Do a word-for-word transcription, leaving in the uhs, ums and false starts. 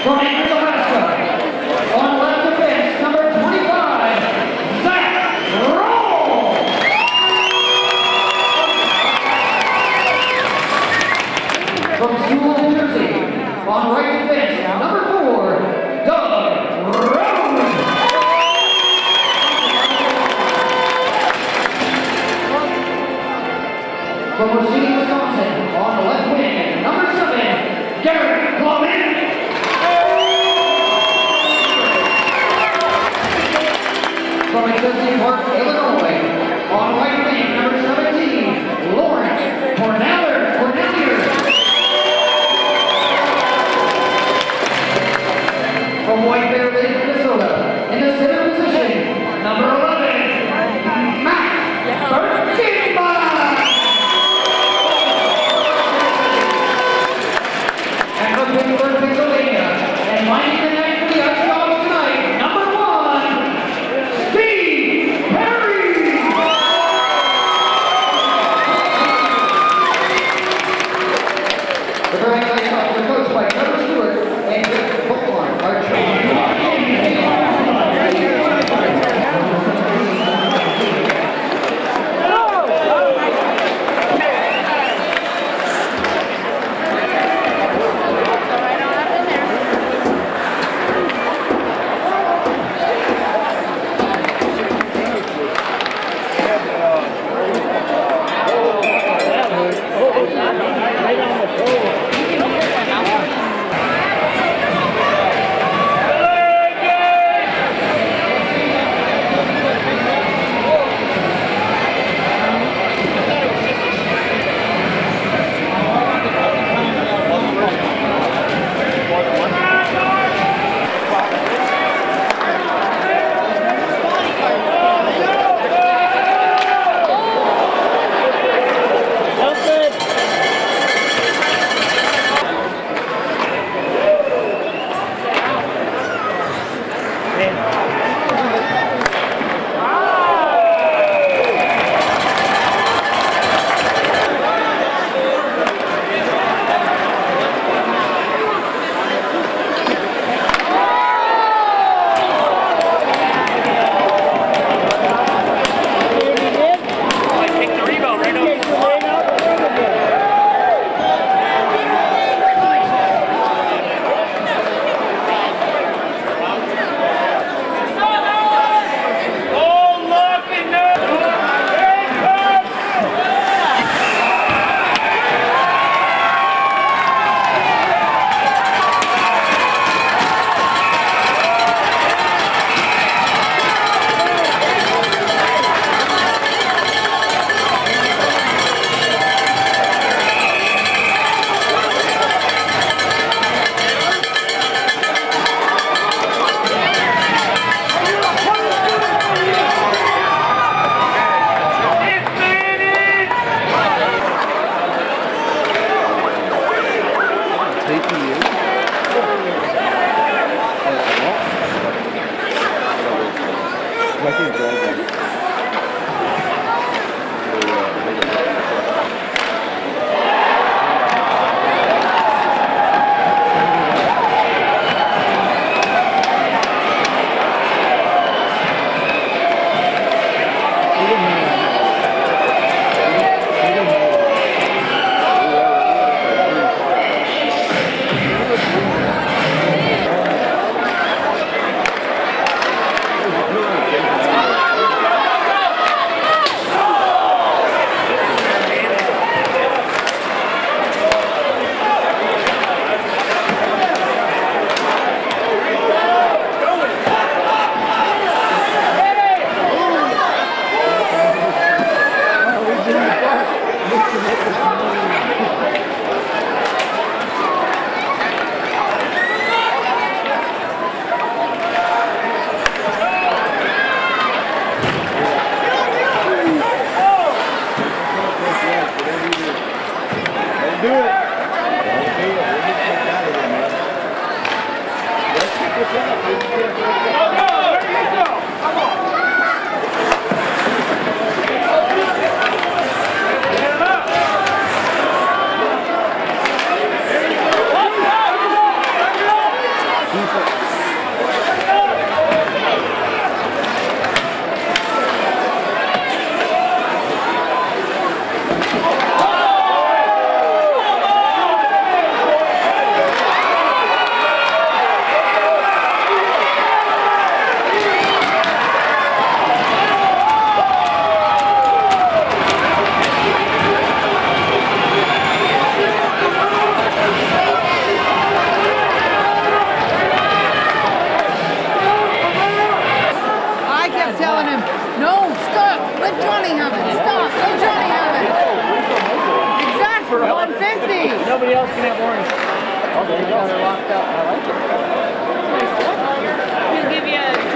From Anchorage, Alaska, on left defense, number twenty-five, Zach Roll. From Sewell, New Jersey, on right defense, number four, Doug Rose. From Racine, Wisconsin, on the left wing, number seven, Garrett Clement. From Excelsior Park, Illinois, on right wing, number seventeen, Lawrence Corneller. Cornelier. From White Bear Lake, Minnesota, in the center position, number eleven, Matt Bergimba. And from Pittsburgh, Pennsylvania, and minding the net for the Ice Dogs tonight, number one, Steve Perry. The Grand Ice Dogs are coached by Trevor Stewart and Rick Volkmar, our trainer. for one fifty. Nobody else can have orange. Oh, there you go. They're locked up. I like it. He'll give you a